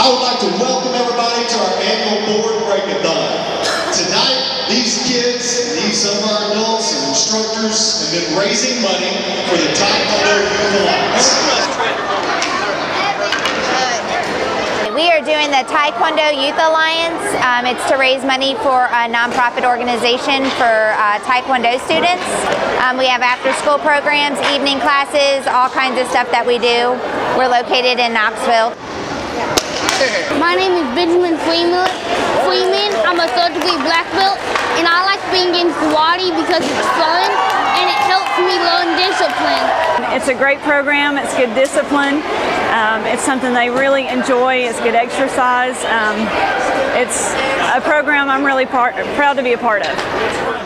I would like to welcome everybody to our annual board break-a-thon. Tonight, these kids, some of our adults and instructors have been raising money for the TaeKwonDo Youth Alliance. We are doing the TaeKwonDo Youth Alliance. It's to raise money for a nonprofit organization for Taekwondo students. We have after-school programs, evening classes, all kinds of stuff that we do. We're located in Knoxville. My name is Benjamin Freeman. I'm a third-degree black belt, and I like being in karate because it's fun and it helps me learn discipline. It's a great program. It's good discipline. It's something they really enjoy. It's good exercise. It's a program I'm really proud to be a part of.